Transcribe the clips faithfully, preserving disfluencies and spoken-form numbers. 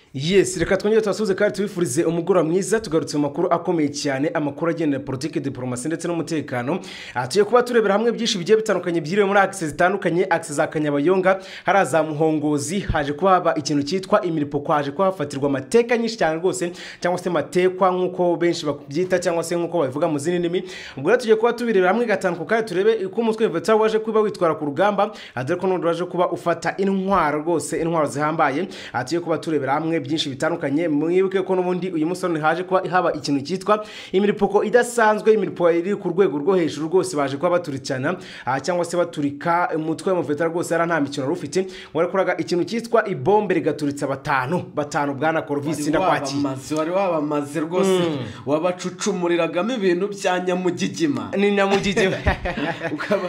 Yes, reka twongere twasuze kandi tubifurize umugoroba mwiza tugarutse mu makuru akomeye cyane amakuru agendera politique diplomasi ndetse n'umutekano. Atuye kuba turebera hamwe byinshi bigiye bitandukanye byiriwe muri access zitandukanye, access za Kanyabayonga haraza muhongozi haje kuba haba ikintu cyitwa imiripo kwaje kuba hafatirwa amateka nyinshi cyane rwose cyangwa se matekwa nkuko benshi bakubyita cyangwa se nkuko babivuga mu zindi ndimi. Ubwo tugiye kuba tubirebera hamwe gatanu kandi turebe uko umutwe w'Fdrl waje kuba witwara ku rugamba, adere ko n'undi waje kuba ufata intwaro rwose intwaro zihambaye. Atuye kuba turebera hamwe byinshi bitandukanye. Mwibuke ko n'ubundi uyu musore haje kuba haba ikintu cyitwa imiripoko idasanzwe, imiripo iri ku rwego rwo hejuru rwose baje kuba baturikana cyangwa se baturika umutwe mu Fdrl rwose ara nta mikino rufite wari kuraga ikintu cyitwa ibombe rigaturitsa batanu batanu bwana Corvisi ndakwaki maze wari wabamaze rwose wabacucumuriragamo ibintu bya nyamugigima ni nyamugigima ukaba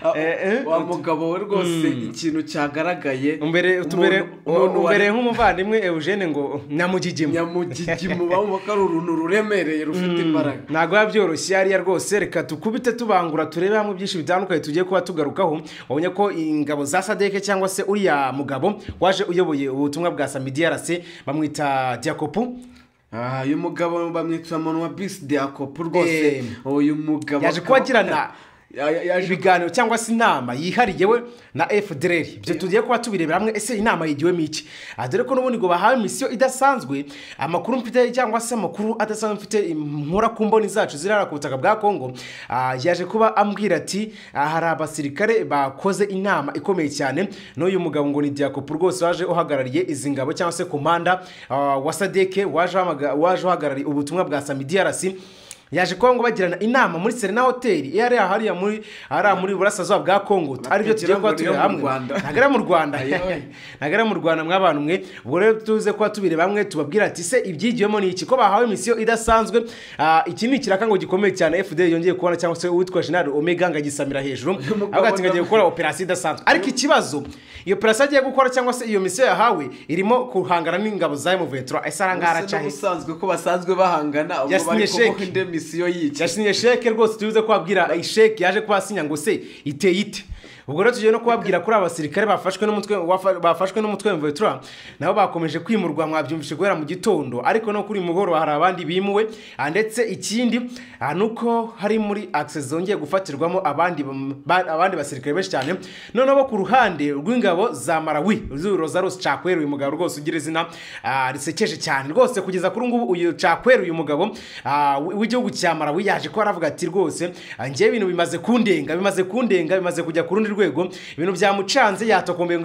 wa mugabo we rwose ikintu cyagaragaye umbere tubere umbere nk'umuvandimwe Eugene ngo nyamugigima nyamugigima bamubaka uruntu ruremereye rufite imbaraga nago yabyoroshye yari ya rwose. Reka tukubite tubangura turebe hamwe byinshi bitandukanye tugiye kuba tugarukaho. Wabonye ko ingabo za Sadec cyangwa se uriya mugabo waje uyoboye ubutumwa bwa Samidiarase bamwita Diakopu. Ah, uyu mugabo bamwita Monwa Bis Diakopu rwose. Uyu mugabo yaje kwagirana ibiganiro cyangwa se inama yihariye we na Fdrl. Byo tugiye kuba tubirebera hamwe ese inama yigiwe miki adore ko n'ubundi ngo bahawe misiyo idasanzwe. Amakuru mfite cyangwa se amakuru adasanzwe mfite inkora ku mboni zacu zirara ku butaka bwa Kongo yaje kuba ambwira ati hari abasirikare bakoze inama ikomeye cyane n'uyu mugabo ngo ni Diakopu rwose waje uhagarariye izi ngabo cyangwa se komanda wa Sadec waje waje uhagarariye ubutumwa bwa Samidiarase. Yaje kwa ngo bagirana inama muri Serena Hotel yari ahari muri ara muri burasazwa bwa Kongo. Ari byo tugiye kwa turi hamwe nagara mu Rwanda nagara mu Rwanda mwabantu mwe. Ubwo rero tuze kwa tubire bamwe tubabwira ati se ibyigiyemo ni iki ko bahawe misiyo idasanzwe. Iki ni kiraka ngo gikomeye cyane Fdrl yongeye kubona cyangwa se uwitwa General Omega ngagisamira hejuru agati ngagiye gukora operation idasanzwe. Ariko ikibazo iyo operation agiye gukora cyangwa se iyo misiyo yahawe irimo kuhangana n'ingabo za M vingt-trois esarangara cyane usanzwe ko basanzwe bahangana ubwo bari ko misiyo yica yasinye sheke rwose tuze kwabwira isheke yaje kwasinya ngo se iteye ite. Ubwo rero tugiye no kubabwira kuri abasirikare bafashwe n'umutwe bafashwe n'umutwe M vingt-trois nabo bakomeje kwimurwa mwabyumvishe guhera mu gitondo ariko no kuri mugoro hari abandi bimuwe. Ndetse ikindi nuko hari muri access zongeye gufatirwamo abandi abandi basirikare benshi cyane none bo ku ruhande rw'ingabo za Malawi Rosaros Chakwera. Uyu mugabo rwose ugira izina risekeje cyane rwose kugeza kuri ngubu uyu Chakwera uyu mugabo w'igihugu cya Malawi yaje ko aravuga ati rwose ngiye ibintu bimaze kundenga bimaze kundenga bimaze kujya ku rundi rwego ibintu byamucanze yatokombe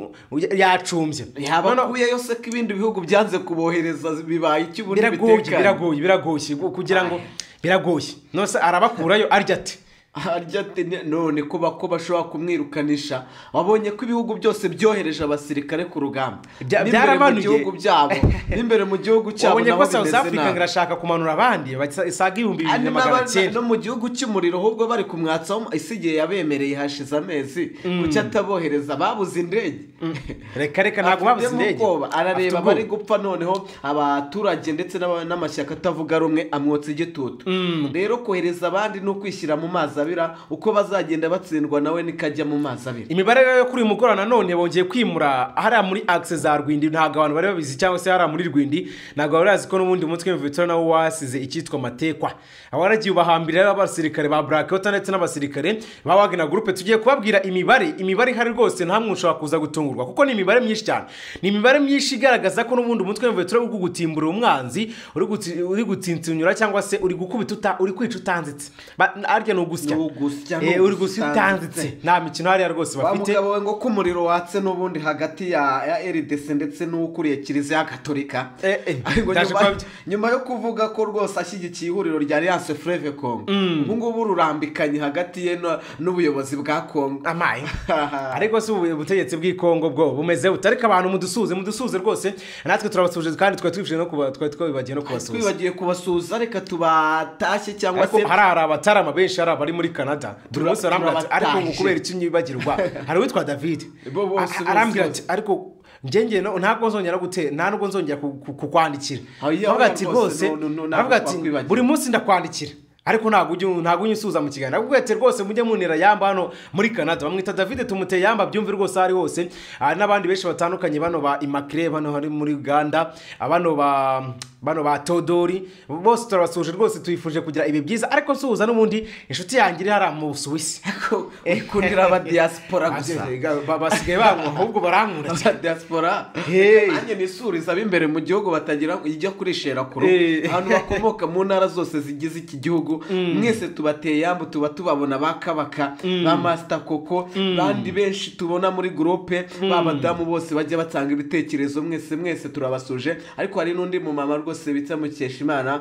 yacumbye yabakuye yose ko ibindi bihugu byanze kubohereza bibaye icy'ubundi bitekanye biragoye biragoye kugira ngo biragoye nose arabakurayo arya ati arya ati none ko bako bashobora kumwirukanisha. Wabonye ko ibihugu byose byohereje abasirikare ku rugamba byarabanuye mu gihugu byabo imbere mu gihugu cyabo nabo bimeze South Africa ngirashaka kumanura abandi isaga ibihumbi bibiri na magana cyenda no mu gihugu cy'umuriro ahubwo bari kumwatsaho isigiye yabemereye hashize amezi kuki atabohereza babuze indege. Reka reka ntago babuze indege arareba bari gupfa noneho abaturage ndetse n'amashyaka atavuga rumwe amwotse igitutu. Rero kohereza abandi no kwishyira mu mazi uko bazagenda batsindwa nawe nikajya mu mazi abira. Imibare yo kuri mugora nanone bongeye kwimura hari muri access za Rwindi ntago abantu bari babizi cyangwa se hari muri Rwindi ntago barazi ko n'ubundi umutwe w'Fdrl nawo wasize icyitwa Matekwa. Abaragiye ubahambira abasirikare ba Blackwater ndetse n'abasirikare ba Wagner group. Tugiye kubabwira imibare imibare hari rwose nta mwushobora kuza gutungurwa kuko ni imibare myinshi cyane ni imibare myinshi igaragaza ko n'ubundi umutwe w'Fdrl uri gutimbura umwanzi uri gutsintsinyura cyangwa se uri gukubita uri kwica utanzitse arya no gusya eh uri gusitanzitse nta mikino hari rwose bafite. Bamugabo ngo ko umuriro watse n'ubundi hagati ya R D C ndetse n'ukuriye Kiliziya Gatolika nyuma yo kuvuga ko rwose ashyigikiye ihuriro rya Alliance Fleuve Congo ubu ngubu rurambikanye hagati ye n'ubuyobozi bwa Kongo amaye ariko se ubutegetsi bw'i Kongo bwo bumeze utarika abantu mudusuze mudusuze rwose natwe turabasuje kandi twa twifije no kuba twa twabibagiye no kubasuza twibagiye kubasuza reka tubatashye cyangwa se hari abatarama benshi hari abari muri Canada turabose aramwatse ariko ngukubera icyo nyibagirwa hari witwa David arambwira ati ariko njenge no ntago nzongera gute nta nubwo nzongera kukwandikira avuga ati rwose avuga ati buri munsi ndakwandikira ariko ntago ujye ntago unyisuza mu kiganiro ubwete rwose mujye munira yamba hano muri Canada bamwita David tumuteye yamba byumve rwose ari hose n'abandi benshi batandukanye bano ba Immaculée bano hari muri Uganda abano ba bano ba Todori bose turabasuje rwose tuyifuje kugira ibi byiza ariko nsuhuza n'ubundi inshuti yanjye iri hari mu Suisse ikundira aba diaspora gusa basigaye bangu ahubwo barankura aba diaspora nanjye nisuriza b'imbere mu gihugu batagira ijya kurishera kuro abantu bakomoka mu ntara zose zigize iki gihugu mwese tubateye yambu tuba tubabona bakabaka ba Master Koko bandi benshi tubona muri groupe babadamu bose bajye batanga ibitekerezo mwese mwese turabasuje ariko hari n'undi mu mama rwose bitsa mu Keshimana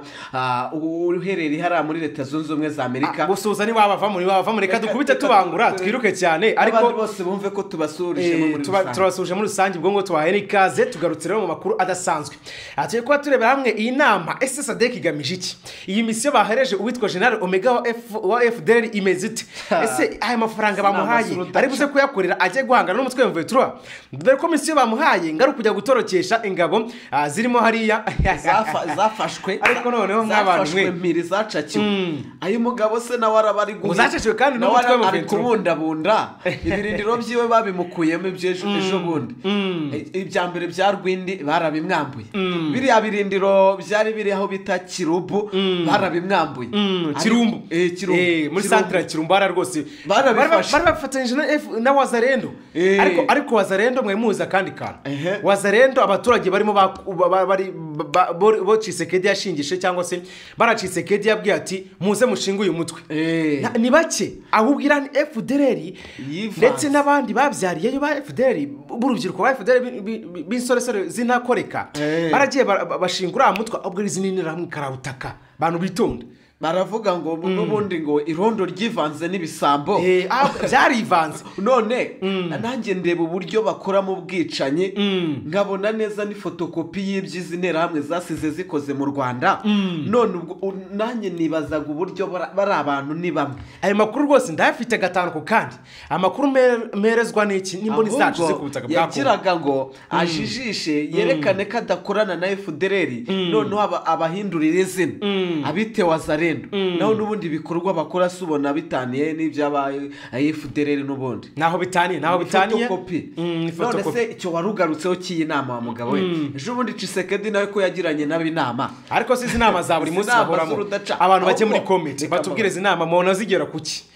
uhereri hari muri Leta Zunze Ubumwe za Amerika gusuza ni wabava muri wabava muri reka dukubite tubangura twiruke cyane ariko abandi bose bumve ko tubasuje muri rusange turabasuje muri rusange ubwo ngo twahere ikaze tugarutse rero mu makuru adasanzwe atiye kwa turebe hamwe iyi nama ese Sadec igamije iki iyi misiyo bahereje uwitwa General Omega wa F wa Fdrl imeze ite ese aya mafaranga bamuhaye ari buze kuyakorera ajye guhangana n'umutwe M vingt-trois dore ko misiyo bamuhaye ngaru kujya gutorokesha ingabo zirimo hariya zafashwe ariko noneho nk'abantu mwe mpiri zacakiwe ayo mugabo se nawe arabari guha zacakiwe kandi n'umutwe M vingt-trois kubundabunda ibirindiro byiwe babimukuyemo ibyejo ejo bundi ibya mbere bya Rwindi barabimwambuye biriya birindiro byari biri aho bita Kirubu barabimwambuye Kirumbu eh Kirumbu muri centre Kirumbu bara rwose barabifashe barafatanyije na F na Wazalendo ariko ariko Wazalendo mwe muza kandi kana Wazalendo abaturage barimo bari bo Tshisekedi yashingishe cyangwa se baracisekedi yabwiye ati muze mushinga uyu mutwe ni bake ahubwira ni Fdrl ndetse nabandi babyariye ba Fdrl burubyiruko ba Fdrl binsoresore zinakoreka baragiye bashingura mutwe ubwo izininira hamwe karabutaka bantu bitonda baravuga ngo n'ubundi ngo irondo ryivanze n'ibisambo eh byarivanze none nanjye ndeba uburyo bakora mu bwicanye nkabona neza ni fotokopi y'ibyizinera hamwe zasize zikoze mu Rwanda none nanjye nibazaga uburyo bari abantu ni bamwe ayo makuru rwose ndayafite gatanu ku kandi amakuru merezwa n'iki nimboni zacu zikubutaka bwako yakiraga ngo ajijishe yerekane ko adakorana na Fdrl none abahindurira izina abite Wazalendo naho nubundi bikorwa bakora subona bitaniye n'ibyabaye Fdrl nubundi naho bitaniye naho bitaniye none se icyo warugarutseho kiyi nama wa mugabo we ejo bundi Tshisekedi nawe ko yagiranye nabi nama ariko si inama za buri munsi bahoramo abantu bajye muri comment batubwire inama mona zigera kuki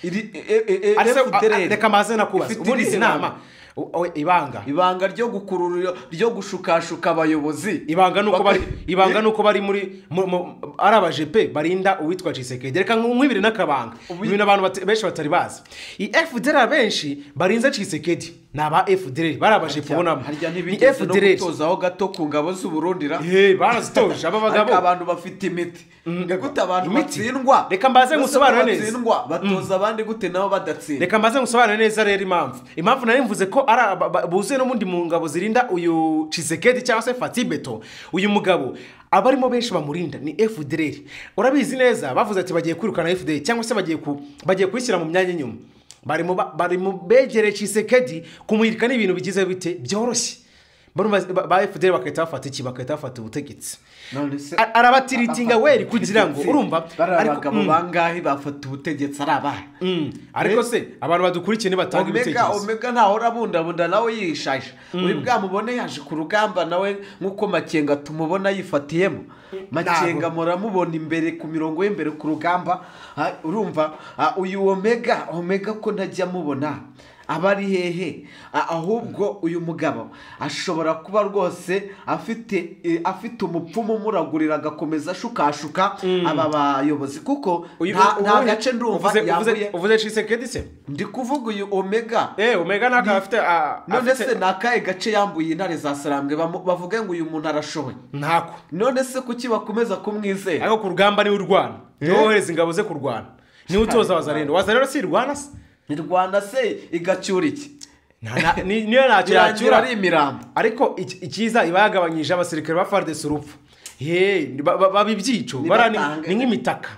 Fdrl reka maze nakubaza ubundi inama ibanga ibanga ryo gukururira ryo gushukashuka abayobozi ibanga nuko bari ibanga nuko bari muri ari abajepe barinda uwitwa Tshisekedi reka nkwibire nakabanga ibintu abantu benshi batari bazi i Fdrl benshi barinza Tshisekedi naba Fdrl barabajepe bonamo ni Fdrl gutozaho gato ku ngabo z'u Burundira eh barazitoje aba bagabo abantu bafite imiti gute abantu batsindwa reka mbaze ngusobanure neza batoza abandi gute nabo badatsinda reka mbaze ngusobanure neza rero impamvu impamvu nari mvuze ko ara buzuye no mundi mu ngabo zirinda uyu Tshisekedi cyangwa se Fatibeto uyu mugabo abarimo benshi bamurinda ni Fdrl urabizi neza bavuze ati bagiye kwirukana Fdrl cyangwa se bagiye ku bagiye kwishyira mu myanya nyuma barimo barimo begere Tshisekedi kumwirika n'ibintu bigize bite byoroshye ba Fdrl bakahita bafata iki bakahita bafata ubutegetsi arabatiritinga weri kugira ngo urumva ariko mu bangahi bafata ubutegetsi arabaye ariko se abantu badukurikiye batanga ibitekerezo Omega ntaho rabunda bunda nawe yishasha uri bwamubone yaje ku rugamba nawe nkuko Makenga tumubona yifatiyemo Makenga muramubona imbere ku mirongo y'imbere ku rugamba urumva uyu Omega Omega ko ntajya mubona abari hehe ahubwo uyu mugabo ashobora kuba rwose afite afite umupfumu muragurira agakomeza shukashuka aba bayobozi kuko nta gace ndumva yavuye uvuze Tshisekedi se ndi kuvuga uyu Omega eh Omega naka afite none se nakaye gace yambuye intare za Sarambwe bavuga ngo uyu muntu arashoboye ntako none se kuki bakomeza kumwizera ariko ku rugamba ni urwana yohereza ingabo ze kurwana ni utoza Wazalendo Wazalendo si rwana se ni Rwanda se igacyura iki niyo ntacyo yacyura ari imirambo ariko ikiza ibagabanyije abasirikare ba Fardc urupfu he babibyico barani ni nk'imitaka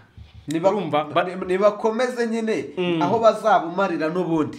nibakomeze nyine aho bazabumarira n'ubundi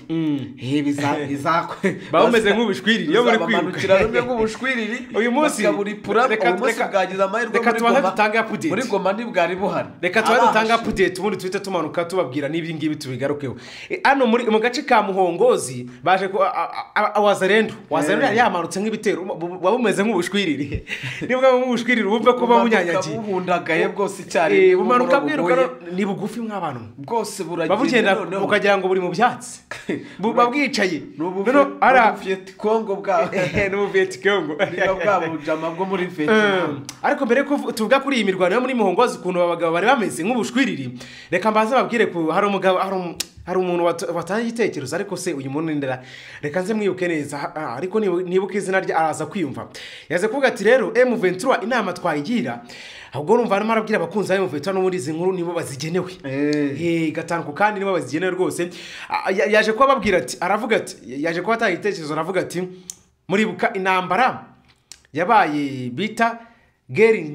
bameze nk'ubushwiriri iyo muri kwiruka rumwe nk'ubushwiriri uyu munsi buripura uyu munsi bwagize amahirwe muri Goma ntibwari buhari. Reka tuba dutanga update ubundi tuhite tumanuka tubabwira n'ibi ngibi tubigarukeho. Hano muri mu gace ka Muhongozi baje Wazarendo Wazarendo yari yamanutse nk'ibitero babumeze nk'ubushwiriri nibwo nk'ubushwiriri bumve ko bamunyanyagiye buhundagaye bwose cyari eh bumanuka bwiruka ni bugufi mw'abantu bwose buragenda babugenda ukagira ngo buri mu byatsi babwicaye no ara Viet Congo bwa no Viet Congo bwa bujama bwo muri Vietnam. Ariko mbere ko tuvuga kuri iyi mirwano yo muri Muhongozi kuntu abagabo bari bameze nk'ubushwiriri reka mbaze babwire ko hari umugabo hari umuntu watanga igitekerezo ariko se uyu muntu ndera reka nze mwibuke neza ariko nibuke izina rye araza kwiyumva yaze kuvuga ati rero M vingt-trois inama twayigira ahubwo numva arimo arabwira abakunzi ba M vingt-trois no muri izi nkuru nibo bazigenewe eh gatanko kandi nibo bazigenewe rwose yaje kuba babwira ati aravuga ati yaje kuba atanga igitekerezo aravuga ati muri buka intambara yabaye bita Gering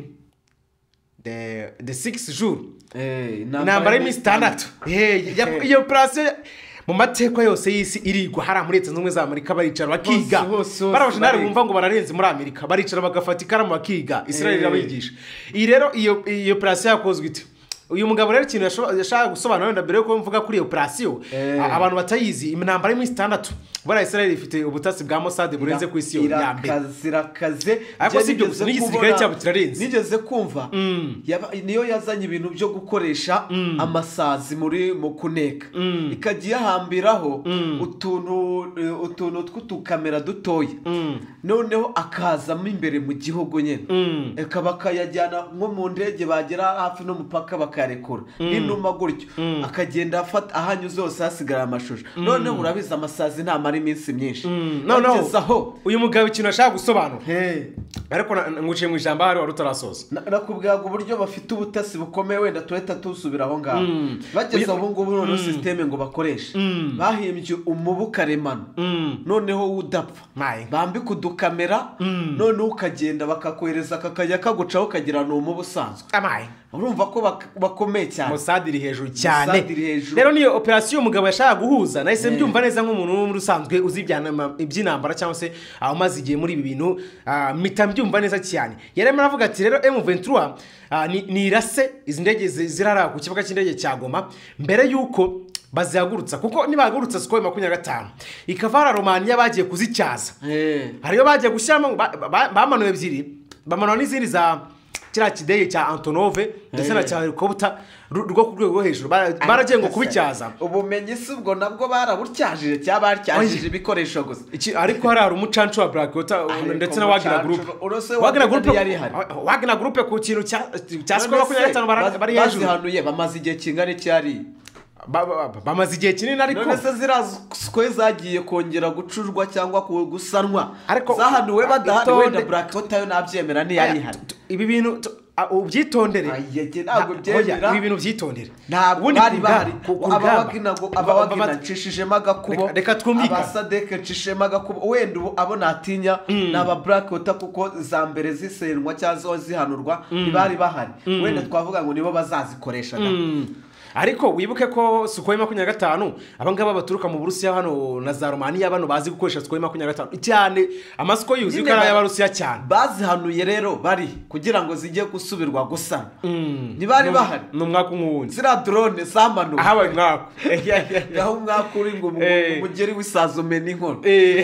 the the six jours eh intambara y'imisi itandatu eh iyo operation mu Matekwa yose y'isi irigwa hari muri Leta Zunze za Amerika baricara bakiga barabashinari bumva ngo bararenze muri Amerika baricara bagafata ikaramu bakiga Israel irabigisha iyi rero iyo iyo operation yakozwe ite uyu mugabo rero ikintu yashaka gusobanura wenda mbere yuko mvuga kuri operation abantu batayizi intambara y'imisi itandatu bara Israel ifite ubutasi bwa Mossad burenze ku isi ya mbere kazirakaze ariko sibyo gusa n'igisirikare cyabo kirarenze nigeze kumva niyo yazanye ibintu byo gukoresha amasazi muri mu kuneka ikagiye hambiraho utuntu utuntu tw'utukamera dutoya noneho akazamo imbere mu gihugu nyene akaba kayajyana nko mu ndege bagera hafi no mupaka bakarekura n'inuma gutyo akagenda afata ahanyu zose hasigara amashusho noneho urabiza amasazi nta iminsi myinshi noneho uyu mugabo ikintu ashaka gusobanura ariko nguciye mu ijambo hari warutarasoza nakubwira ngo uburyo bafite ubutasi bukomeye wenda tuhita tusubira aho ngaho bageze aho ngubu noneho systeme ngo bakoreshe bahimbye umubu karemano noneho udapfa bambi kudukamera noneho ukagenda bakakohereza kakajya kagucaho kagira no umubu usanzwe urumva ko bakomeye cyane Mossad iri hejuru cyane rero niyo operation umugabo yashaka guhuza nahise mbyumva neza nk'umuntu wo muri usanzwe uzibyana iby'intambara cyangwa se aho maze igihe muri ibi bintu mita mbyumva neza cyane yarema aravuga ati rero M vingt-trois ni irase izi ndege zirara ku kibuga cy'indege cya Goma mbere yuko bazihagurutsa kuko nibagurutsa Sukhoi makumyabiri na gatanu ikavara Romania bagiye kuzicyaza hariyo bagiye gushyiramo bamanuye ebyiri bamanuye n'izindi za kira kideye cya Antonove ndetse na cya helicopter rwo ku rwego hejuru baragiye ngo kubicyaza ubumenyi si ubwo nabwo barabucyajije cyabaryajije ibikoresho gusa ariko hari umucancu wa Blackwater ndetse na Wagner Group Wagner Group Wagner Group ku kintu cya cya Sukhoi makumyabiri na gatanu bari hejuru bazihanuye bamaze igihe kingana cyari bamaze igihe kinini ariko none se zirazwe zagiye kongera gucurwa cyangwa gusanwa zahanuwe badahari wenda Blackwater yo nabyemera ni yari hari ibi bintu ubyitondere ntabwo byemera ibi bintu byitondere ntabwo bari bahari abawagina ngo abawagina ncishijemo agakubo reka twumvika abasadec ncishijemo agakubo wenda ubu abo natinya n'aba Blackwater kuko za mbere zisenwa cyangwa zihanurwa ntibari bahari wenda twavuga ngo nibo bazazikoreshaga ariko wibuke ko Sukhoi makumyabiri na gatanu abangaba baturuka mu Burusiya hano na za Romania bano bazi gukoresha Sukhoi makumyabiri na gatanu cyane amasiko yuzi ko ari y'Abarusiya cyane bazihanuye rero bari kugira ngo zijye gusubirwa gusa ntibari bahari n'umwaka umwundi zira drone zamanuye aha bari mwaka aho umwaka uri ngo umugeri w'isazume n'inkono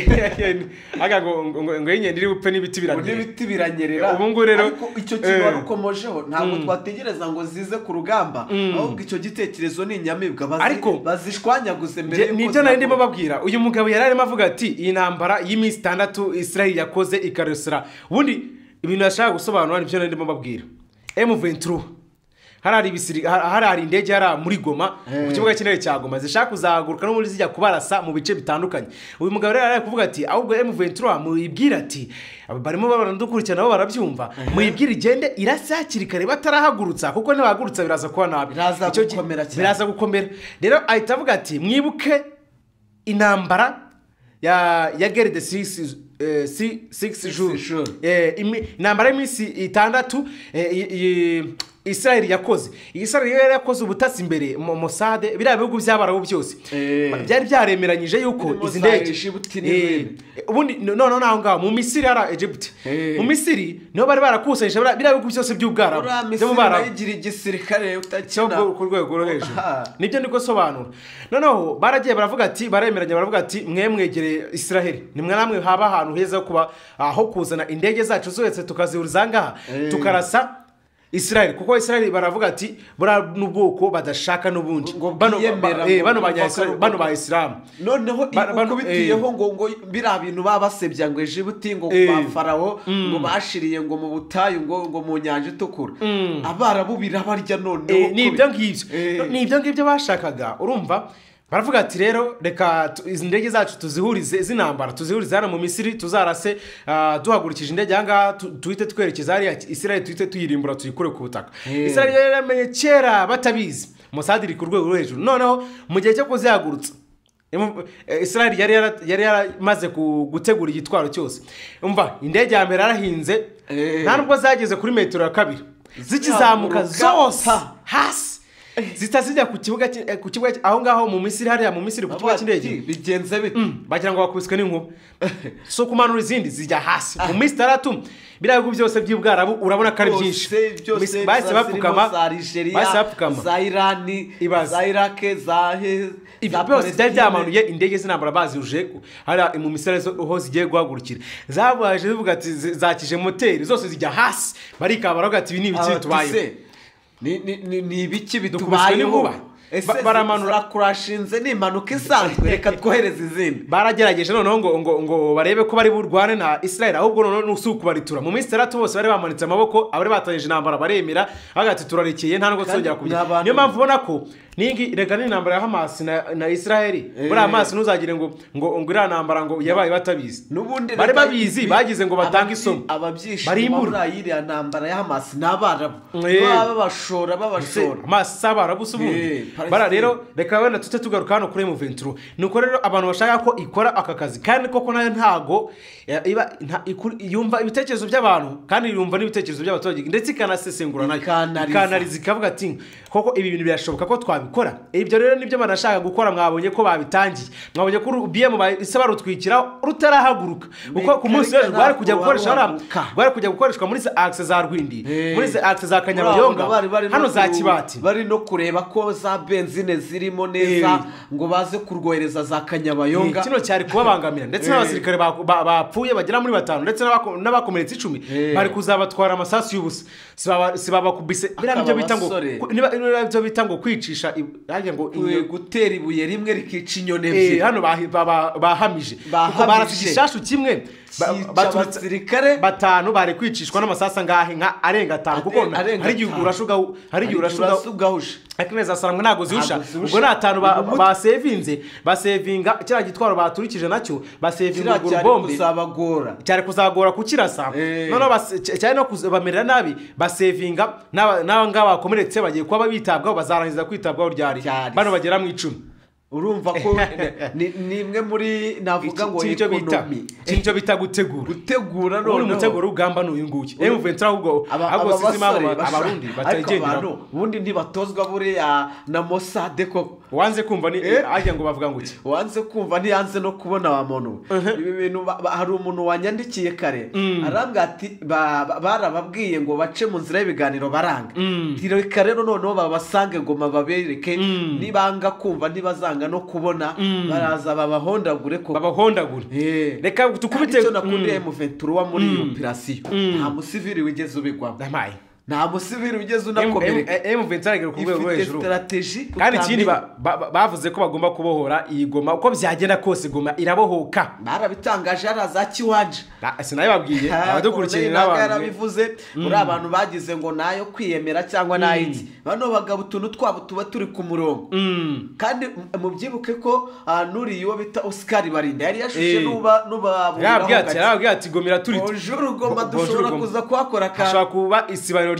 aga ngo ngo yenyende iri bupe n'ibiti biranyerera n'ibiti biranyerera ubu ngo rero icyo kintu warukomojeho ntabwo twategereza ngo zize ku rugamba ahubwo icyo tekerezo ni nyamibwa bazishwanyaguze mbere yuko nibyo nari ndimo babwira uyu mugabo yararimo avuga ati iyi ntambara y'imisi itandatu Israel yakoze ikarusira ubundi ibintu yashaka gusobanura nibyo nari ndimo babwira M vingt-trois harari ibisiri harari indege yara muri Goma ku kibuga cy'indege cya Goma zishaka kuzahaguruka no muri zijya kubarasa mu bice bitandukanye uyu mugabo rero ari kuvuga ati ahubwo M vingt-trois muyibwira ati barimo barandukurikirana nabo barabyumva muyibwira igende irasakiri kare batarahagurutsa kuko ntibagurutsa biraza kuba nabi icyo gikomera cyane biraza gukomera rero ahita avuga ati mwibuke intambara ya ya guerre de six six jours eh intambara y'imisi itandatu Israel yakoze Israel yari yakoze ubutasi imbere mu Mossad biriya bihugu by'abarabu byose byari byaremeranyije yuko izi ndege ubundi none naho ngaho mu Misiri ara Egypt mu Misiri niho bari barakusanyije biriya bihugu byose by'ubwarabu byo mu barabu igira igisirikare utakina ku rwego rwo hejuru nibyo niko sobanura noneho baragiye baravuga ati baremeranya baravuga ati mwe mwegere Israel nimwe namwe haba ahantu heza kuba aho kuzana indege zacu zose tukazihuriza ngaha tukarasa Israel kuko Israel baravuga ati bura n'ubwoko badashaka n'ubundi bano bano banya bano ba Islam noneho ikubitiyeho ngo ngo bira bintu babasebya ngo Ejibuti ngo kwa Farao ngo bashiriye ngo mu butayu ngo ngo mu nyanja itukura abarabu birabarya noneho nibyo ngibyo nibyo ngibyo bashakaga urumva baravuga ati rero reka izi ndege zacu tuzihurize zinambara tuzihurize hano mu Misiri tuzarase duhagurikije indege yanga tuhite twerekeza hari Israel tuhite tuyirimbura tuyikure ku butaka Israel yaramenye kera batabizi Mossad iri ku rwego rwo hejuru noneho mu gihe cyo kuzihagurutsa Israel yari yari yaramaze gutegura igitwaro cyose umva indege ya mbere arahinze nta nubwo zageze kuri metero ya kabiri zikizamuka zose hasi zitazijya ku kibuga ku kibuga aho ngaho mu Misiri hariya mu Misiri ku kibuga cy'indege bigenze bite bagira ngo bakubiswe n'inkuba so kumanura izindi zijya hasi mu minsi itandatu biriya bihugu byose by'ubwarabu urabona ko ari byinshi bahise bapfukama bahise bapfukama za Irani za Iraq za ibyo byose byari byamanuye indege z'intambara baziruje hariya mu Misiri ho zigiye guhagurukira zabaje bivuga ati zakije moteri zose zijya hasi barikaba baravuga ati ibi ni ibiki tubayeho ni ni ni ibiki bitubayeho baramanura kurashinze ni impanuka isanzwe reka twohereza izindi baragerageje noneho ngo ngo ngo barebe ko bari burwane na Israel ahubwo noneho nusuku baritura mu minsi itandatu bose bari bamanitse amaboko abari batanyije intambara baremera hagati turarikiye nta nubwo twongera kubya niyo mpamvu ubona ko ningi rega ni intambara ya Hamas na na Israel buri Hamas ntuzagire ngo ngo ngo ira ntambara ngo yabaye batabizi nubundi bari babizi bagize ngo batanga isomo bari muri iriya ntambara ya Hamas n'abarabu baba bashora babashora Hamas sabarabu subundi bara rero reka wenda tute tugaruka hano kuri M vingt-trois nuko rero abantu bashaka ko ikora aka kazi kandi koko nayo ntago iba yumva ibitekerezo by'abantu kandi yumva n'ibitekerezo by'abaturage ndetse ikanasesengura nayo kanariza ikavuga ati koko ibi bintu birashoboka ko twabikora ibyo rero nibyo banashaka gukora mwabonye ko babitangiye mwabonye ko B M isaba rutwikira rutarahaguruka uko ku munsi w'ejo bari kujya gukoresha bari kujya gukoreshwa muri axe za Rwindi muri axe za Kanyabayonga hano za Kibati bari no kureba ko za benzine zirimo neza ngo baze kurwohereza za Kanyabayonga kino cyari kubabangamira ndetse n'abasirikare bapfuye bagera muri batanu ndetse n'abakomeretse icumi bari kuzabatwara amasasu y'ubusa sibaba kubise bira nibyo bita ngo nibyo bita ngo kwicisha yaje ngo gutera ibuye rimwe rikica inyone ebyiri hano bahamije kuko barasishashu kimwe baturitsirikare batanu bari kwicishwa n'amasasa ngahe nka arenga atanu kuko hari gihe urashuga hari gihe urashuga akineza saramwe nago zihusha ubwo natanu basevinze basevinga kira gitwaro baturikije nacyo basevinga bombe kuzabagora cyari kuzagora kukirasa none cyane no kubamerera nabi basevinga n'aba ngaba bakomeretse bagiye kuba bitabwaho bazarangiza kwitabwaho ryari bano bagera mu icumi urumva ko ni imwe muri navuga ngo economy cyo bita gutegura gutegura none umuteguro ugamba n'uyu nguki M vingt-trois ahubwo ahubwo sizima abarundi bategera ubundi ntibatozwa bure ya na Mossad ko wanze kumva ni ajya ngo bavuga ngo iki wanze kumva ni yanze no kubona wa muntu ibi bintu hari umuntu wanyandikiye kare arambwa ati barababwiye ngo bace mu nzira y'ibiganiro baranga tiro kare noneho babasange ngo mababereke nibanga kumva nibazanga no kubona baraza babahondagure ko babahondagure reka tukubite cyo nakundiye M vingt-trois wa muri operation nta musivili wigeze ubigwa ndamaye nta musivili ugeze unakomereka M vingt-trois agera ku rwego rwo hejuru strategy kandi ikindi bavuze ko bagomba kubohora iyi goma uko byagenda kose goma irabohoka barabitangaje araza kiwanje sinayo babwiye abadukurikiye n'abantu yarabivuze muri abantu bagize ngo nayo kwiyemera cyangwa nayiki bano bagabo tuntu twabo tuba turi ku murongo kandi mubyibuke ko nuri yo bita Oscar Barinda yari yashushe nuba nuba yabwiye ati yabwiye ati gomira turi bonjour goma dushobora kuza kwakora ka ashaka kuba isibaniro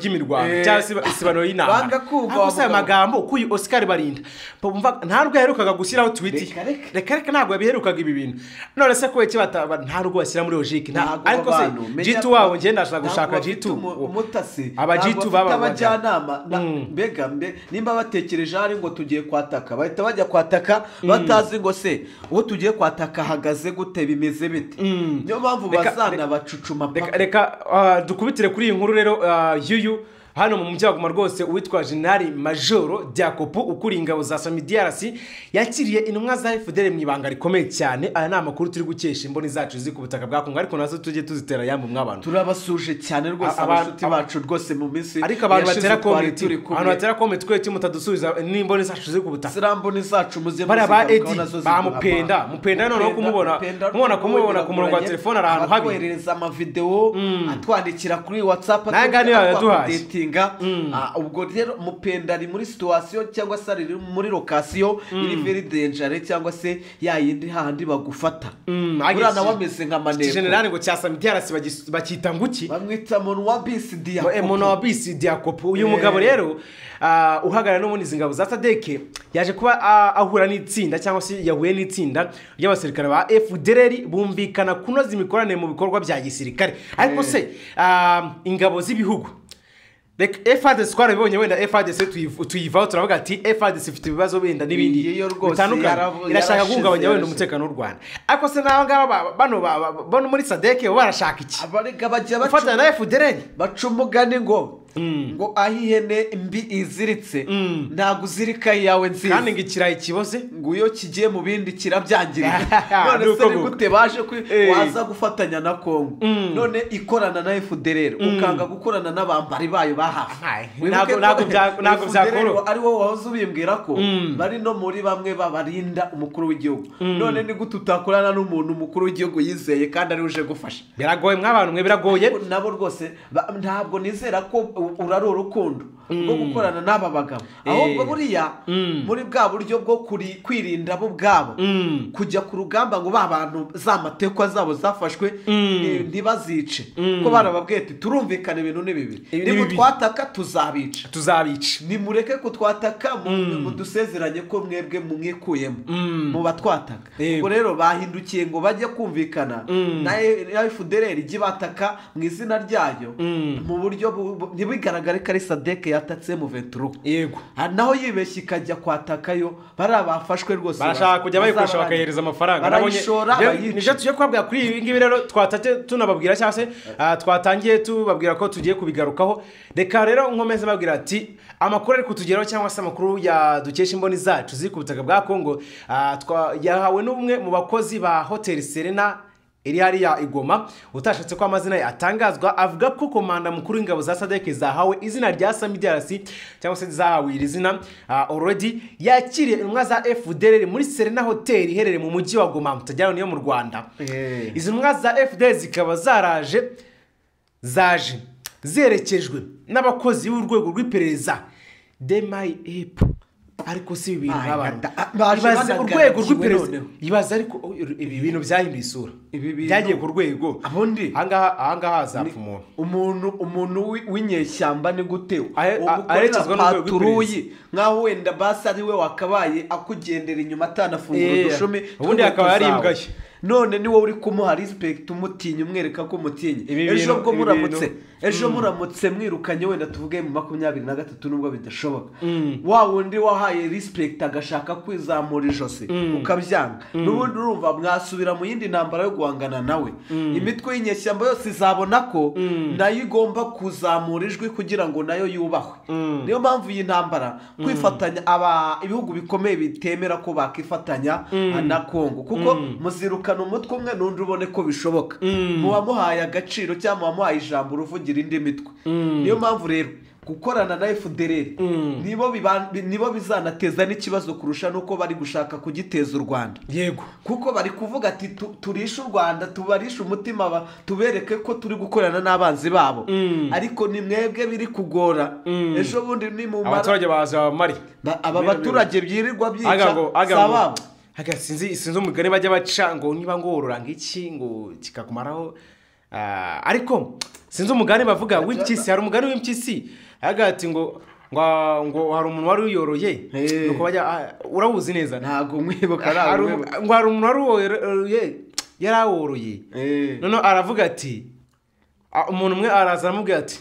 ry'imirwano cyangwa se isibaniro y'intambara banga kumva aho se amagambo kuyu Oscar Barinda bumva nta rwo yaherukaga gushyiraho tweet reka reka ntabwo yabiherukaga ibi bintu none se ko iki bataba nta rwo bashyira muri logique ariko se G two wabo nge ndashaka gushaka G two umutasi aba G two baba abajyanama mbega mbe nimba batekereje ari ngo tugiye kwataka bahita bajya kwataka batazi ngo se uwo tugiye kwataka hagaze gute bimeze bite niyo mpamvu bazana bacucuma reka dukubitire kuri iyi nkuru rero yuyu hano mu mujyi wa Goma rwose uwitwa General Majoro Diakopu ukuri ingabo za Sami D R C yakiriye intumwa za F D R L mu ibanga rikomeye cyane aya ni amakuru turi gukesha imboni zacu ziri ku butaka bwa Kongo ariko nazo tujye tuzitera yambu mw'abantu turabasuje cyane rwose abashuti bacu rwose mu minsi ariko abantu batera comment abantu batera comment twe mutadusubiza n'imboni zacu ziri ku butaka ziramboni zacu muze bari ba Edi bamupenda mupenda none no kumubona mubona kumubona ku murongo wa telefone ahantu habi kohereza ama video atwandikira kuri WhatsApp atwandikira ubwo rero mupenda ari muri situation cyangwa se ari muri location iri very dangerous cyangwa se yayindi handi bagufata urana wameze nka maneko general ngo cyasa miterasi bakita nguki bamwita mono wa bisi dia mono wa bisi dia kopo uyu mugabo rero uhagarara no muri zingabo za Sadec yaje kuba ahura n'itsinda cyangwa se yahuye n'itsinda ry'abasirikare ba F D R L bumvikana kunoza imikoranire mu bikorwa bya gisirikare ariko se ingabo z'ibihugu F A D C twara bibonye wenda F A D C tuyivaho turavuga ati F A D C ifite ibibazo benda n'ibindi bitandukanye irashaka guhungabanya wenda umutekano w'u Rwanda ariko se naho ngaba bano bano muri Sadec bo barashaka iki abarega bajya bafatana na F D R L bacumugane ngo ngo ahihene mbi iziritse ntago uzirika yawe nziza kandi ngikiraye kiboze ngo iyo kigiye mu bindi kirabyangirika none se gute baje waza gufatanya na Kongo none ikorana na F D R L ukanga gukorana n'abambari bayo bahafi ntago ntago ntago byakoro ari wowe wahoze ubimbwira ko bari no muri bamwe babarinda umukuru w'igihugu none ni gute utakorana n'umuntu umukuru w'igihugu yizeye kandi ari uje gufasha biragoye mw'abantu mwe biragoye nabo rwose ntabwo nizera ko urari urukundo rwo gukorana n'aba bagabo ahubwo buriya muri bwa buryo bwo kwirinda bo bwabo kujya ku rugamba ngo ba bantu za matekwa zabo zafashwe ntibazice ko barababwiye ati turumvikana ibintu ni bibiri niba twataka tuzabica tuzabica nimureke kutwataka mu dusezeranye ko mwebwe mwikuyemo mu batwataka ubwo rero bahindukiye ngo bajye kumvikana na F D R L ijye bataka mu izina ryayo mu buryo ntibigaragare ko ari Sadec yatatse mu M twenty-three yego naho yibeshye ikajya kwatakayo bari abafashwe rwose barashaka kujya bayikoresha bakahereza amafaranga nabonye nije tuje kwabwira kuri ibi ngibi rero twatate tunababwira cyangwa se twatangiye tubabwira ko tugiye kubigarukaho reka rero nkomeze babwira ati amakuru ari kutugeraho cyangwa se amakuru ya dukesha imboni zacu ziri ku butaka bwa Kongo yahawe n'umwe mu bakozi ba Hotel Serena iri hariya Igoma utashatse ko amazina atangazwa avuga ko komanda mukuru w'ingabo za Sadec zahawe izina rya Sami D R C cyangwa se zahawe iri zina already yakiriye intumwa za F D R L muri Serena Hotel iherereye mu mujyi wa Goma mutajyana niyo mu Rwanda izi ntumwa za F D R L zikaba zaraje zaje zerekejwe n'abakozi b'urwego rw'iperereza demaip ariko si ibintu nk'abantu baje urwego rw'iperereza ibaza ariko ibi bintu byahinduye isura byagiye ku rwego abundi ahangaha ahangaha hazapfa umuntu umuntu umuntu w'inyeshyamba ni gute aherekezwa n'urwego rw'iperereza nkaho wenda basi ari we wakabaye akugendera inyuma atanafungura udushumi ubundi akaba yari imbwa ye none ni wowe uri kumuha respect umutinya umwereka ko umutinye ejo bwo muramutse ejo muramutse mwirukanye wenda tuvuge mu makumyabiri na gatatu nubwo bidashoboka wa wundi wahaye respect agashaka kwizamura ijose ukabyanga n'ubundi urumva mwasubira mu yindi ntambara yo guhangana nawe imitwe y'inyeshyamba yose izabona ko nayo igomba kuzamura ijwi kugira ngo nayo yubahwe niyo mpamvu iyi ntambara kwifatanya aba ibihugu bikomeye bitemera ko bakifatanya na Kongo kuko muziruka umutwe umwe n'undi ubone ko bishoboka muba muhaye agaciro cyangwa muba muhaye ijambo uruvugira indi mitwe niyo mpamvu rero gukorana na F D R L nibo nibo bizanateza n'ikibazo kurusha nuko bari gushaka kugiteza u Rwanda yego kuko bari kuvuga ati turisha u Rwanda tubarisha umutima tubereke ko turi gukorana n'abanzi babo ariko ni mwebwe biri kugora ejo bundi ni mu abaturage baza mari aba baturage byirirwa byica sababo Haka sinzi sinzi umugani bajya baca ngo niba ngo wororanga iki ngo kikakumaraho ariko sinzi umugani bavuga w'impyisi hari umugani w'impyisi agati ngo ngo ngo hari umuntu wari uyoroye nuko bajya urawuzi neza ntago mwibuka nawe ngo hari umuntu wari uyoroye yaraworoye none aravuga ati umuntu umwe araza aramubwira ati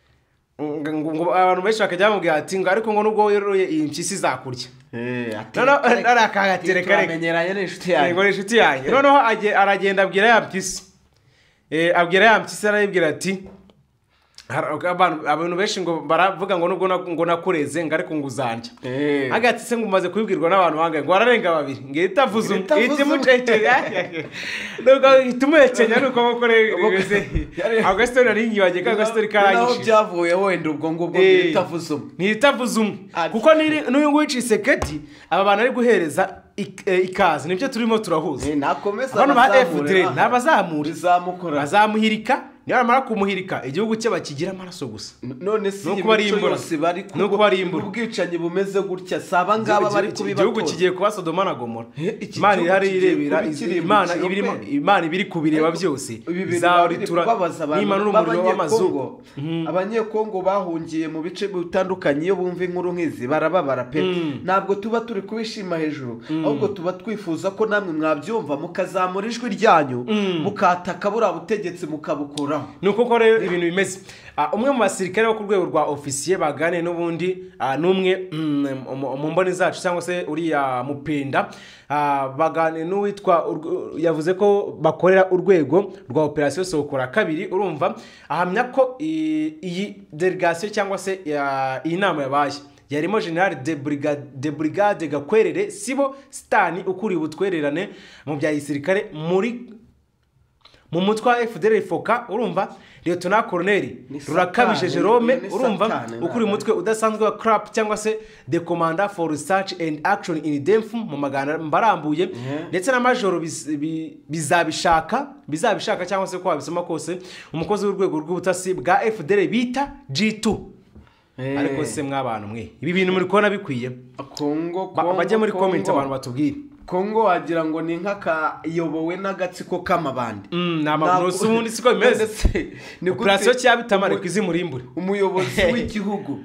ngo abantu benshi bakajya bamubwira ati ngo ariko ngo nubwo uyoroye iyi mpyisi zakurya none arakagatereka reka amenyeranye n'inshuti yanjye ngo n'inshuti yanjye noneho aragenda abwira ya mpyisi abwira ya mpyisi arayibwira ati abantu benshi ngo baravuga ngo nubwo ngo nakureze ngo ariko ngo uzandya hagati se ngo umaze kubibwirwa n'abantu bangaye ngo ararenga babiri ngo itavuze ihita imuceceye nuko itumuhekenya nuko mukoreze agastori nari nyibagiye ka agastori karangije naho byavuye wenda ubwo ngubwo itavuze umwe ntitavuze umwe kuko n'uyu nguyu Tshisekedi aba bantu ari guhereza ikaze nibyo turimo turahuza nakomeza abantu ba F D R L nabazamura bizamukora bazamuhirika niyo amara kumuhirika igihugu cye bakigira amaraso gusa none si imico yose bari ubwicanyi bumeze gutya saba ngaba bari kubibatora igihugu kigiye kuba Sodoma na Gomora Imana ihari irebera Imana ibirimo Imana ibiri kubireba byose bizaritura n'imanura umuriro w'amazugo abanyekongo bahungiye mu bice bitandukanye iyo bumva inkuru nk'izi barababara pe ntabwo tuba turi kubishima hejuru ahubwo tuba twifuza ko namwe mwabyumva mukazamura ijwi ryanyu mukataka buriya butegetsi mukabukura nuko ko rero ibintu bimeze umwe mu basirikare bo ku rwego rwa ofisiye bagane n'ubundi numwe mu mboni zacu cyangwa se uriya mupenda bagane n'uwitwa yavuze ko bakorera urwego rwa operation sokora kabiri urumva ahamya ko iyi delegation cyangwa se iyi nama yabaye yarimo General de Brigade de Brigade Gakwerere Sibo Stani ukuriye ubutwererane mu bya gisirikare muri mu mutwa F D R L Foka urumva Lieutenant Colonel Rurakabije Jerome urumva ukuri umutwe udasanzwe wa C R A P cyangwa se the Commander for Research and Action in Denf mu magana mbarambuye ndetse na Major bizabishaka bizabishaka cyangwa se ko wabisoma kose umukozi w'urwego rw'ubutasi bwa F D R L bita G two ariko se mw'abantu mwe ibi bintu muri kona bikwiye Kongo bajye muri comment abantu batubwire Kongo wagira ngo ni nk'akayobowe n'agatsiko k'amabandi ntabwo ubundi siko bimeze ni operation cyabitamare kwizimurimbure umuyobozi w'igihugu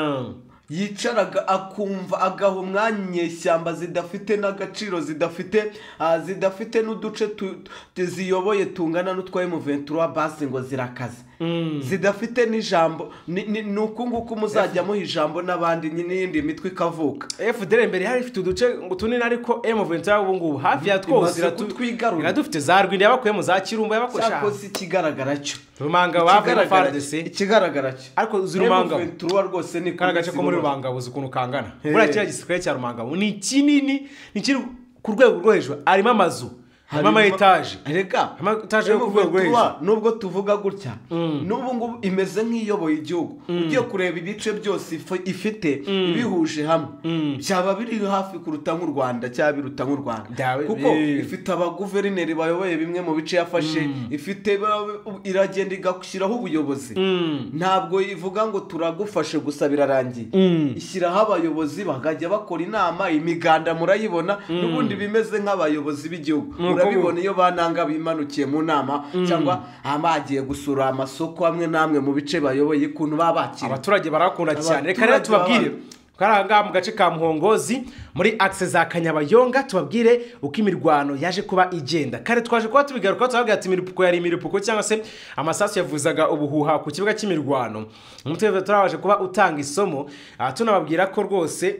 yicaraga akumva agaho umwanya ishyamba zidafite n'agaciro zidafite zidafite n'uduce ziyoboye tungana n'utwa M vingt-trois base ngo zirakaze zidafite n'ijambo ni uku nguku muzajya muha ijambo n'abandi n'indi mitwe ikavuka F D R L mbere hari ifite uduce tunini ariko M vingt-trois ubu ngubu hafi ya twose iratwigarura dufite za Rwindi yabakuye mu za Kirumba yabakoresha cyakoze ikigaragara cyo rumanga bavuye Fardc ikigaragara cyo ariko zirumanga M vingt-trois rwose ni karagace ko muri Rubanga buzi ukuntu kangana buriya kiriya gisirikare cya Rumanga ni kinini ni kiri ku rwego rwo hejuru arimo amazu harimo ama etage reka etage yo ku rwego rwo hejuru nubwo tuvuga gutya n'ubu ngubu imeze nk'iyoboye igihugu ugiye kureba ibice byose ifite ibihuje hamwe byaba biri hafi kuruta nk'u Rwanda cyangwa biruta nk'u Rwanda kuko ifite abaguverineri bayoboye bimwe mu bice yafashe ifite iragenda igashyiraho ubuyobozi ntabwo ivuga ngo turagufashe gusa birarangiye ishyiraho abayobozi bakajya bakora inama imiganda murayibona n'ubundi bimeze nk'abayobozi b'igihugu urabibona iyo bananga bimanukiye mu nama cyangwa amagiye gusura amasoko amwe namwe mu bice bayoboye kuntu babakira abaturage barakunda cyane reka rero tubabwire karanga mu gace ka Muhongozi muri axe za Kanyabayonga tubabwire uko imirwano yaje kuba igenda kare twaje kuba tubigaruka tubabwira ati imirupuko yari imirupuko cyangwa se amasasu yavuzaga ubuhuha ku kibuga cy'imirwano umutwe turabaje kuba utanga isomo tunababwira ko rwose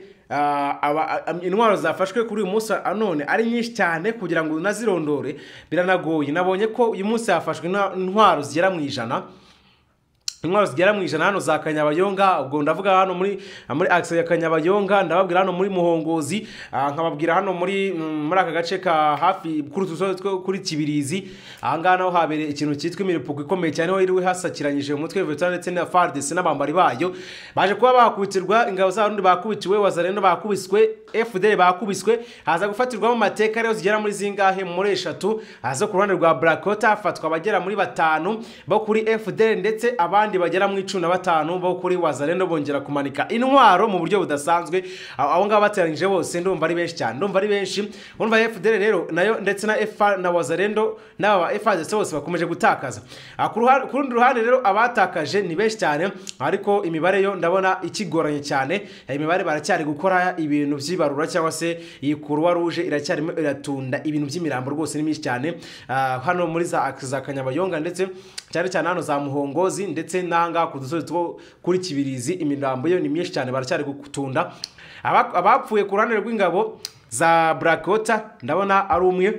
intwaro zafashwe kuri uyu munsi none ari nyinshi cyane kugira ngo unazirondore biranagoye nabonye ko uyu munsi hafashwe intwaro zigera mu ijana intwaro zigera mu ijana hano za Kanyabayonga ubwo ndavuga hano muri muri axe ya Kanyabayonga ndababwira hano muri Muhongozi nkababwira hano muri muri aka gace ka hafi kuri tuso kuri Kibirizi ahangana naho habereye ikintu cyitwa imirupuko ikomeye cyane ho iriwe hasakiranyije umutwe w'Vetera ndetse na Fardc n'abambari bayo baje kuba bakubitirwa ingabo za rundi bakubitiwe wazarendo bakubiswe F D R bakubiswe haza gufatirwa mu Matekwa rero zigera muri zingahe muri eshatu haza ku ruhande rwa Blackwater hafatwa abagera muri batanu bo kuri F D R ndetse abandi abandi bagera mu cumi na batanu bo kuri Wazalendo bongera kumanika intwaro mu buryo budasanzwe abo ngabo bateranyije bose ndumva ari benshi cyane ndumva ari benshi urumva F D R rero nayo ndetse na F na Wazalendo n'aba Fardc bose bakomeje gutakaza ku rundi ruhande rero abatakaje ni benshi cyane ariko imibare yo ndabona ikigoranye cyane imibare baracyari gukora ibintu by'ibarura cyangwa se iyi Kuwa Rouge iracyarimo iratunda ibintu by'imirambo rwose ni myinshi cyane hano muri za za Kanyabayonga ndetse cyane cyane hano za Muhongozi ndetse nanga ku dusozi two kuri Kibirizi imirambo yo ni myinshi cyane baracyari gutunda abapfuye ku ruhande rw'ingabo za Blackwater ndabona ari umwe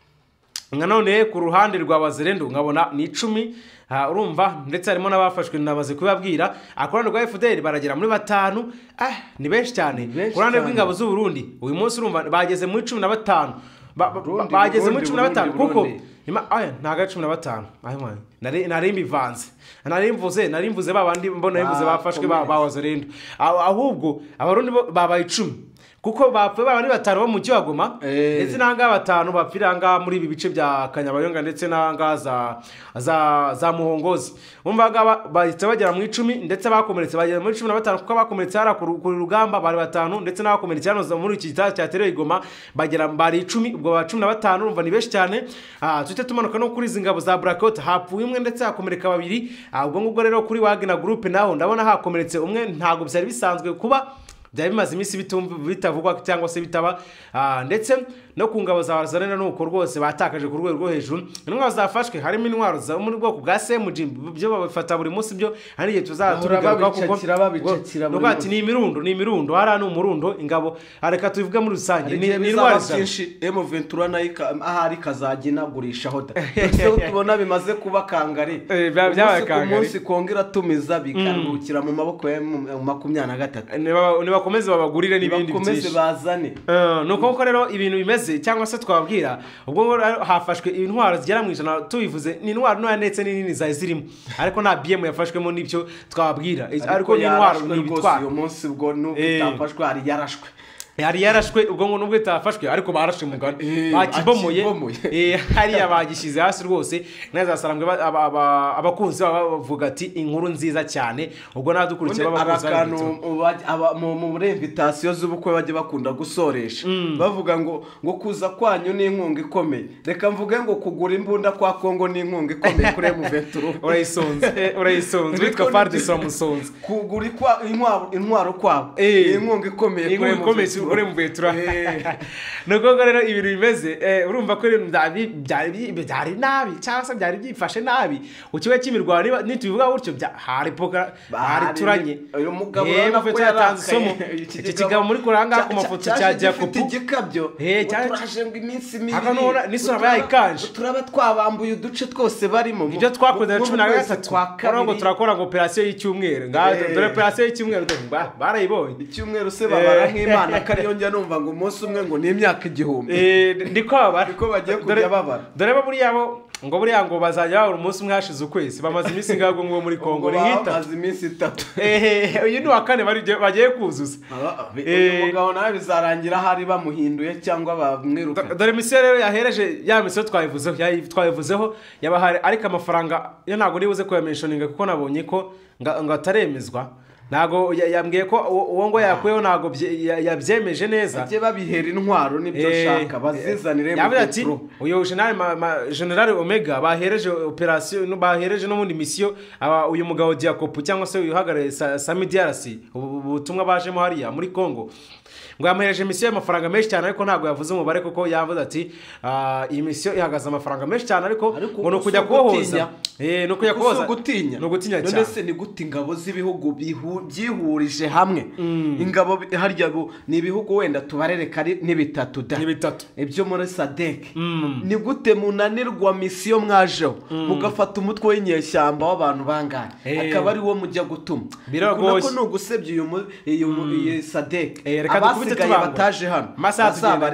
nkanone ku ruhande rwa Wazalendo nkabona ni icumi urumva ndetse harimo n'abafashwe nabaze kubabwira akorana rwa F D R baragera muri batanu ah ni benshi cyane ku ruhande rw'ingabo z'u Burundi uyu munsi urumva bageze muri cumi na batanu bageze muri cumi na batanu kuko aya ntaga cumi na batanu ayo nari nari mbivanze nari mvuze nari mvuze babandi mbona imvuze bafashwe ba Wazalendo ahubwo abarundi babaye icumi kuko bapfuye babandi batanu bo mu Goma ndetse nanga batanu bapfiranga muri ibi bice bya Kanyabayonga ndetse nanga za za za Muhongozi umvaga bahita bagera mu icumi ndetse bakomeretse bagera muri cumi na batanu kuko bakomeretse ara ku rugamba bari batanu ndetse n'abakomeretse hano muri iki gitaro cya Fdrl Goma bagera bari icumi ubwo ba cumi na batanu urumva ni benshi cyane ah tute tumanuka no kuri zingabo za Blackwater hapfuye umwe ndetse hakomereka babiri ubwo ngubwo rero kuri Wagner group naho ndabona hakomeretse umwe ntago byari bisanzwe kuba byari bimaze iminsi bitavugwa cyangwa se bitaba ndetse no ku ngabo za Wazalendo nuko rwose batakaje ku rwego rwo hejuru intwaro zafashwe harimo intwaro za muri bwoko bwa S M G byo babifata buri munsi byo hari igihe tuzatubigaruka kuko nuko ati ni imirundo ni imirundo hari no umurundo ingabo areka tubivuga muri rusange ni intwaro cyinshi M vingt trois nayo ahari kazagina gurishaho da tubona bimaze kuba kangari byabaye kangari umunsi kongera tumiza bikarukira mu maboko ya makumyabiri na gatatu ni bakomeze babagurire n'ibindi bakomeze bazane nuko ko rero ibintu bimeze cyangwa se twabwira ubwo ngo hafashwe intwaro zigera mu ijana tubivuze ni intwaro no yanetse nini zayi zirimo ariko nta B M yafashwemo n'ibyo twabwira ariko ni intwaro n'ibitwaro uyu munsi ubwo n'ubitafashwe ari yarashwe yari yarashwe ubwo ngo nubwo itafashwe ariko barashwe mugani bakibomoye eh hari yabagishize hasi rwose neza sarambwe abakunzi bavuga ati inkuru nziza cyane ubwo nadukurikiye babakunzi mu invitation z'ubukwe baje bakunda gusoresha bavuga ngo ngo kuza kwanyu ni inkunga ikomeye reka mvuge ngo kugura imbunda kwa Kongo ni inkunga ikomeye kuri M vingt trois urayisonze urayisonze witwa Fardc Samusonze kugura kwa intwaro intwaro kwabo inkunga ikomeye kuri M vingt trois uri mbetura nuko rero ibintu bimeze urumva ko ibintu byari byari nabi cyangwa se byari byifashe nabi ukiwe kimirwano nitubivuga gutyo hari poka hari turanye uyu mugabo urabona ko yatanze somo iki kigabo muri kuranga ku mafoto cya Jacob igikabyo eh cyaraje ngo iminsi mibiri hano nisura bayikanje turaba twabambuye uduce twose barimo ibyo twakoze cumi na gatatu ngo turakora ngo operation y'icyumweru ngaho dore operation y'icyumweru barayibonye icyumweru se babara nk'Imana kariyonja numva ngo umunsi umwe ngo ni imyaka igihumbi eh ndiko babara ndiko bagiye kujya babara dore buri yabo ngo buri yango bazajya babura umunsi umwe hashize ukwezi bamaze iminsi ngago ngo muri Kongo ni hita bamaze iminsi itatu eh uyu ni wa kane bari bagiye kuzuza uyu mugabo nawe bizarangira hari bamuhinduye cyangwa bamwiruka dore misiyo rero yahereje ya misiyo twayivuzeho twayivuzeho yabahari ariko amafaranga yo ntago nibuze ko yamentioninga kuko nabonye ko ngo ataremezwa nago yambwiye ko uwo ngo yakweho nago yabyemeje neza ake babihera intwaro nibyo shaka bazizanire mu petro uyo general general Omega bahereje operation bahereje no mundi mission uyu mugabo Jacob cyangwa se uyuhagare Sami D R C ubutumwa bajemo hariya muri Kongo ngo yamuhereje mission y'amafaranga menshi cyane ariko ntago yavuze umubare kuko yavuze ati iyi mission ihagaze amafaranga menshi cyane ariko ngo no kujya kuhoza eh no kujya kuhoza gutinya no gutinya cyane none se ni guti ingabo z'ibihugu byihurije hamwe ingabo harya ni ibihugu wenda tubarere kari ni bitatu da ni bitatu ibyo muri Sadec ni gute munanirwa mission mwajeho mugafata umutwe w'inyeshyamba w'abantu bangana akaba ari wo mujya gutuma biragoye ko no gusebye uyu iyo Sadec abasigaye bataje hano masaha bareke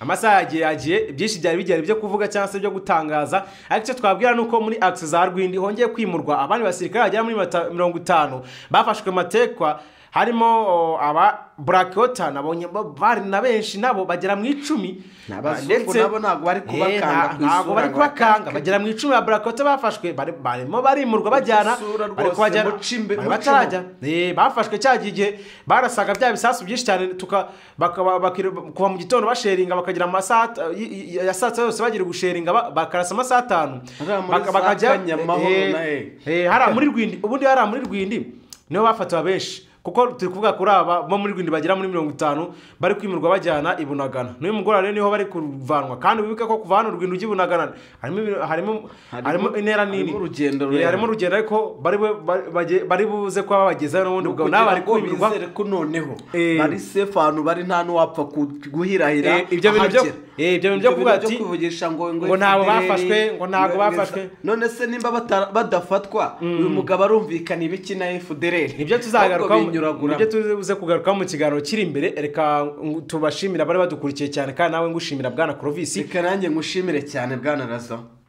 amasaha yagiye yagiye byinshi byari bigera byo kuvuga cyangwa se byo gutangaza ariko icyo twabwira nuko muri axe za Rwindi hongeye kwimurwa abandi basirikare bagera muri mirongo itanu bafashwe Matekwa harimo aba Blackwater nabonye bari na benshi nabo bagera mu icumi ndetse nabo ntago bari kubakanga ntago bari kubakanga bagera mu icumi ya Blackwater bafashwe barimo barimurwa bajyana bari kwajyana batarajya eh bafashwe cyagiye barasaga bya bisasu byinshi cyane tuka kuva mu gitondo basheringa bakagira amasaha ya saa tatu yose bagira gusheringa bakarasa amasaha atanu bakajya eh hari muri Rwindi ubundi hari muri Rwindi niho bafatwa benshi kuko turi kuvuga kuri aba bo muri Rwindi bagera muri mirongo itanu bari kwimurwa bajyana ibunagana n'uyu mugora rero niho bari kuvanwa kandi wibuke ko kuva hano Rwindi ujya ibunagana harimo harimo harimo intera nini harimo urugendo ariko bari bari buze kwa bageza n'ubundi bwo nabo bari kwimurwa ko noneho bari safe ahantu bari nta n'uwapfa guhirahira ibyo bintu byo eh ibyo bintu byo kuvuga ati kuvugisha ngo ngo ntago bafashwe ngo ntago bafashwe none se nimba badafatwa uyu mugabo arumvikana ibiki na F D R L ibyo tuzagaruka ibyo tuze kugaruka mu kiganiro kiri imbere reka tubashimira bari badukurikiye cyane kandi nawe ngushimira bwana Clovis reka nanjye ngushimire cyane bwana Razo